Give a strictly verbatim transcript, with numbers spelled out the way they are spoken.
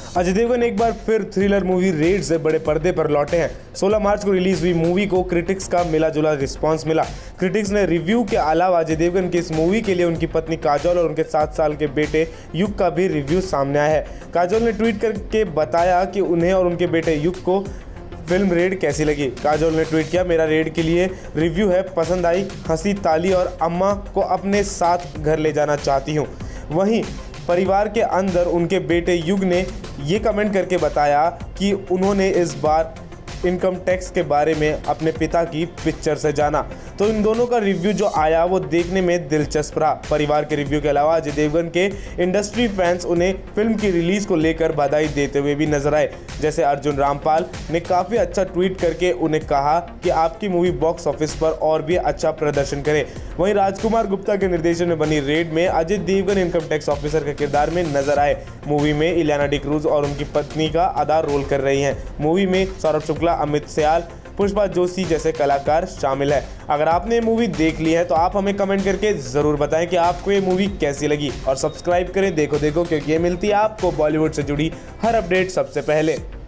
अजय देवगन एक बार फिर thriller movie red से बड़े पर्दे पर लौटे हैं। सोलह मार्च को रिलीज हुई मूवी को क्रिटिक्स का मिला जुला रिस्पांस मिला। क्रिटिक्स ने रिव्यू के अलावा अजय देवगन की इस मूवी के लिए उनकी पत्नी काजोल और उनके सात साल के बेटे युग का भी रिव्यू सामने आया है। काजोल ने ट्वीट करके बताया कि उन्हें और उनके बेटे युग को फिल्म रेड कैसी लगी। काजोल ने ट्वीट किया, मेरा रेड के लिए रिव्यू है, पसंद आई, हंसी, ताली और अम्मा को अपने साथ घर ले जाना चाहती हूँ। वहीं परिवार के अंदर उनके बेटे युग ने ये कमेंट करके बताया कि उन्होंने इस बार इनकम टैक्स के बारे में अपने पिता की पिक्चर से जाना। तो इन दोनों का रिव्यू जो आया वो देखने में दिलचस्प रहा। परिवार के रिव्यू के अलावा अजय देवगन के इंडस्ट्री फैंस उन्हें फिल्म की रिलीज को लेकर बधाई देते हुए भी नजर आए। जैसे अर्जुन रामपाल ने काफ़ी अच्छा ट्वीट करके उन्हें कहा कि आपकी मूवी बॉक्स ऑफिस पर और भी अच्छा प्रदर्शन करे। वहीं राजकुमार गुप्ता के निर्देशन में बनी रेड में Ajay Devgan income tax officer के किरदार में नजर आए। मूवी में इलियाना डिक्रूज और उनकी पत्नी का अदा रोल कर रही हैं। मूवी में सौरभ शुक्ला, अमित सियाल, पुष्पा जोशी जैसे कलाकार शामिल है। अगर आपने ये मूवी देख ली है तो आप हमें कमेंट करके ज़रूर बताएं कि आपको ये मूवी कैसी लगी, और सब्सक्राइब करें देखो देखो, क्योंकि ये मिलती है आपको बॉलीवुड से जुड़ी हर अपडेट सबसे पहले।